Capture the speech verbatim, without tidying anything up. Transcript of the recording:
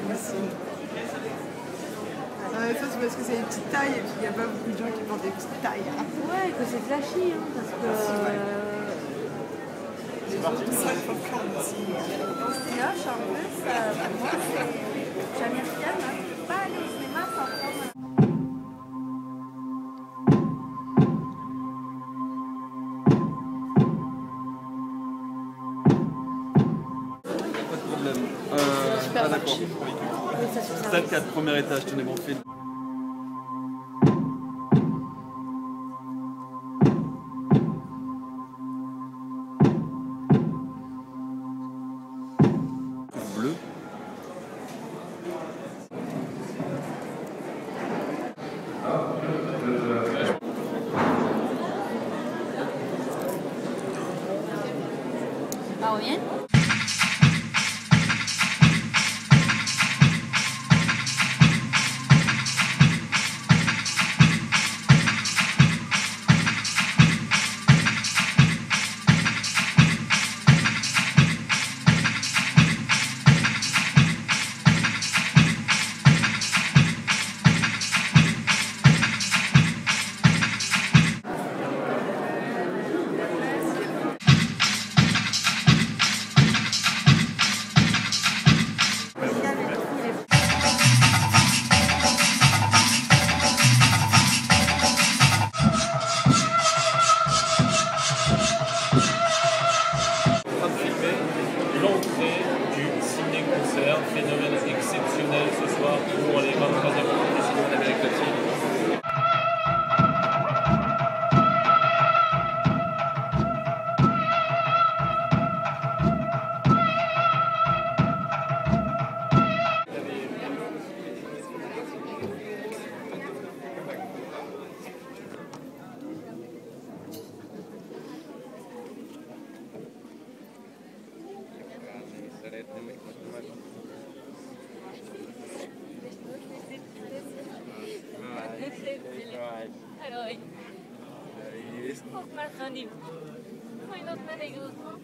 ici. Euh, ça c'est parce que c'est des petites tailles et puis il n'y a pas beaucoup de gens qui portent des petites tailles. Ouais, que c'est flashy, hein, parce que... Euh... Les autres, ça, il faut prendre ici. Dans ce style-là, en plus, euh, pour moi, c'est... Je suis américaine, hein, je ne peux pas aller au cinéma sans prendre... Pas de problème. Euh, ah d'accord. Salle quatre, premier étage, tenez mon fil. Bleu. ¿Va bien? L'entrée du ciné-concert, phénomène exceptionnel ce soir pour les vingt-troisième ans du cinéma d'Amérique latine. Hello. Of maar gaan die. Ga je dat met